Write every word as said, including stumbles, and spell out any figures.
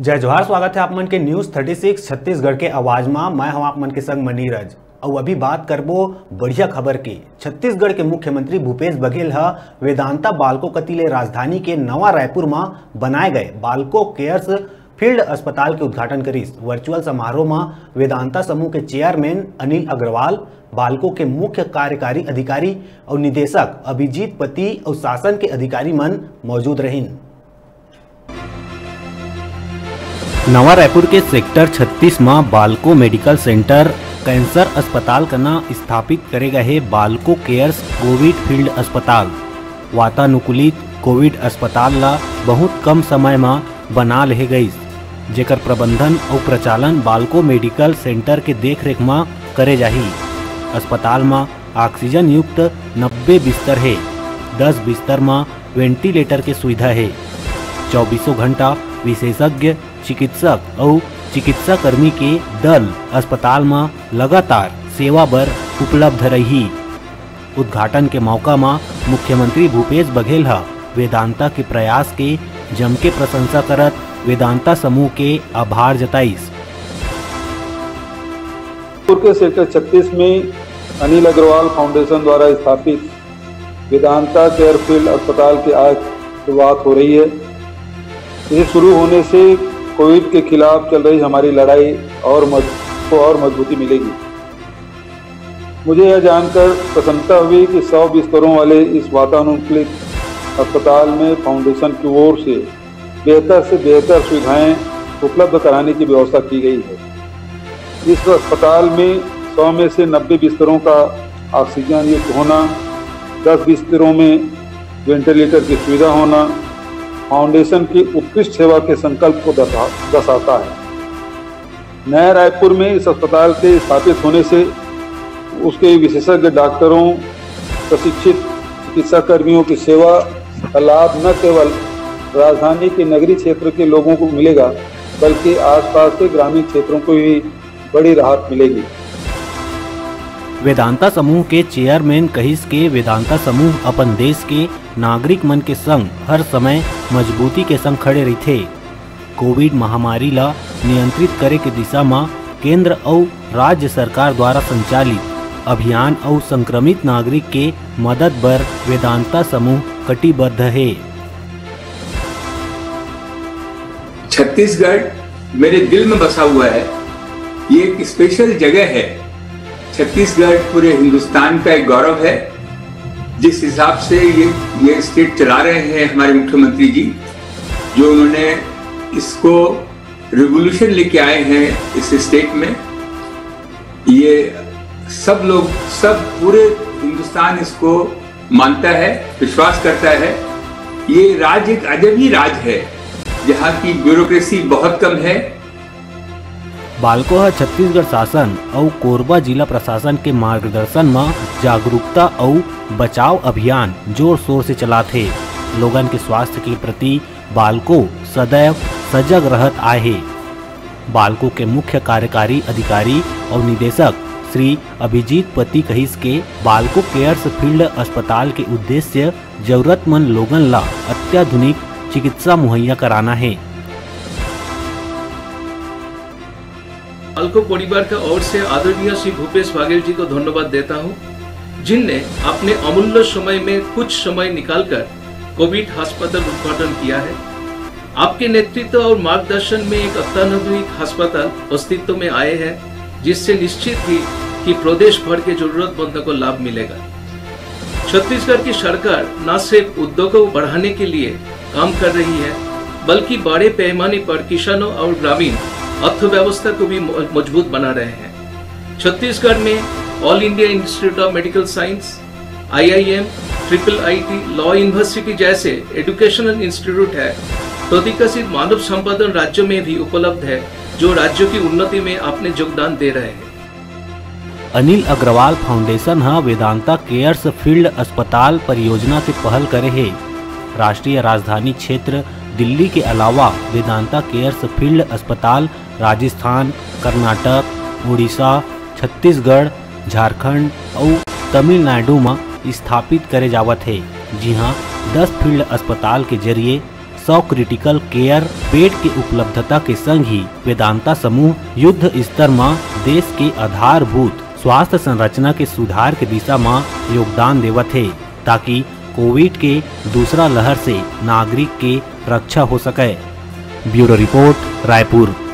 जय जोहार, स्वागत है आप मन के न्यूज छत्तीस छत्तीसगढ़ के आवाज में। मैं हूं आप मन के संग मनीरज और अभी बात करबो बढ़िया खबर की। छत्तीसगढ़ के मुख्यमंत्री भूपेश बघेल ह वेदांता बालको कतिले राजधानी के नवा रायपुर में बनाए गए बालको केयर्स फील्ड अस्पताल के उद्घाटन करीस। वर्चुअल समारोह में वेदांता समूह के चेयरमैन अनिल अग्रवाल, बालको के मुख्य कार्यकारी अधिकारी और निदेशक अभिजीत पति और शासन के अधिकारी मन मौजूद रहिन। नवा रायपुर के सेक्टर छत्तीस में बालको मेडिकल सेंटर कैंसर अस्पताल का नाम स्थापित करेगा है बालको केयर्स कोविड फील्ड अस्पताल। वातानुकूलित कोविड अस्पताल ला बहुत कम समय में बना ले गई, जेकर प्रबंधन और प्रचालन बालको मेडिकल सेंटर के देखरेख में करे जाही। अस्पताल में ऑक्सीजन युक्त नब्बे बिस्तर है, दस बिस्तर में वेंटिलेटर की सुविधा है। चौबीसों घंटा विशेषज्ञ चिकित्सक और चिकित्सा कर्मी के दल अस्पताल में लगातार सेवा बर उपलब्ध रही। उद्घाटन के मौका में मुख्यमंत्री भूपेश बघेल ह वेदांता के प्रयास के जम के प्रशंसा करत वेदांता समूह के आभार जताइस। के सेक्टर छत्तीस में अनिल अग्रवाल फाउंडेशन द्वारा स्थापित वेदांता केयर फील्ड अस्पताल की आज शुरुआत हो रही है। इसे शुरू होने से कोविड के खिलाफ चल रही हमारी लड़ाई और को और मजबूती मिलेगी। मुझे यह जानकर प्रसन्नता हुई कि सौ बिस्तरों वाले इस वातानुकूलित अस्पताल में फाउंडेशन की ओर से बेहतर से बेहतर सुविधाएं उपलब्ध कराने की व्यवस्था की गई है। इस अस्पताल में सौ में से नब्बे बिस्तरों का ऑक्सीजन युक्त होना, दस बिस्तरों में वेंटिलेटर की सुविधा होना फाउंडेशन की उत्कृष्ट सेवा के संकल्प को दर्शाता है। नया रायपुर में इस अस्पताल के स्थापित होने से उसके विशेषज्ञ डॉक्टरों, प्रशिक्षित चिकित्सा कर्मियों की सेवा का लाभ न केवल राजधानी के नगरीय क्षेत्र के लोगों को मिलेगा, बल्कि आसपास के ग्रामीण क्षेत्रों को भी बड़ी राहत मिलेगी। वेदांता समूह के चेयरमैन कहिस के वेदांता समूह अपन देश के नागरिक मन के संग हर समय मजबूती के संग खड़े रहते। कोविड महामारी ला नियंत्रित करे के दिशा में केंद्र और राज्य सरकार द्वारा संचालित अभियान और संक्रमित नागरिक के मदद बर वेदांता समूह कटिबद्ध है। छत्तीसगढ़ मेरे दिल में बसा हुआ है। ये एक स्पेशल जगह है। छत्तीसगढ़ पूरे हिंदुस्तान का एक गौरव है। जिस हिसाब से ये ये स्टेट चला रहे हैं हमारे मुख्यमंत्री जी, जो उन्होंने इसको रिवोल्यूशन लेके आए हैं इस स्टेट में, ये सब लोग, सब पूरे हिंदुस्तान इसको मानता है, विश्वास करता है। ये राज्य एक अजब ही राज्य है जहाँ की ब्यूरोक्रेसी बहुत कम है। बालको है छत्तीसगढ़ शासन और कोरबा जिला प्रशासन के मार्गदर्शन में जागरूकता और बचाव अभियान जोर शोर से चलाते। लोगन के स्वास्थ्य के प्रति बालको सदैव सजग रहत आए है। बालको के मुख्य कार्यकारी अधिकारी और निदेशक श्री अभिजीत पति कहिस के बालको केयर्स फील्ड अस्पताल के उद्देश्य जरूरतमंद लोगन ला अत्याधुनिक चिकित्सा मुहैया कराना है। बालको परिवार का ओर से आदरणीय श्री भूपेश बघेल जी को धन्यवाद देता हूं, जिनने अपने अमूल्य समय में कुछ समय निकालकर कोविड अस्पताल उद्घाटन किया है। आपके नेतृत्व और मार्गदर्शन में एक अत्याधुनिक अस्पताल अस्तित्व में आए हैं, जिससे निश्चित ही कि प्रदेश भर के जरूरतमंदों को लाभ मिलेगा। छत्तीसगढ़ की सरकार न सिर्फ उद्योगों को बढ़ाने के लिए काम कर रही है, बल्कि बड़े पैमाने पर किसानों और ग्रामीण अर्थव्यवस्था को भी मजबूत बना रहे हैं। छत्तीसगढ़ में All India Institute of Medical Science, I I M, triple I T, law university जैसे एजुकेशनल इंस्टीट्यूट है। प्रतिकसित मानव संसाधन राज्यों में भी उपलब्ध है, जो राज्यों की उन्नति में अपने योगदान दे रहे हैं। अनिल अग्रवाल फाउंडेशन हा वेदांता केयर्स फील्ड अस्पताल परियोजना से पहल करे है। राष्ट्रीय राजधानी क्षेत्र दिल्ली के अलावा वेदांता केयर्स फील्ड अस्पताल राजस्थान, कर्नाटक, उड़ीसा, छत्तीसगढ़, झारखंड और तमिलनाडु में स्थापित करे जावत है। जी हाँ, दस फील्ड अस्पताल के जरिए सौ क्रिटिकल केयर बेड के उपलब्धता के संग ही वेदांता समूह युद्ध स्तर में देश के आधारभूत स्वास्थ्य संरचना के सुधार के दिशा में योगदान देवत है, ताकि कोविड के दूसरा लहर से नागरिक के रक्षा हो सके। Bureau report, Raipur.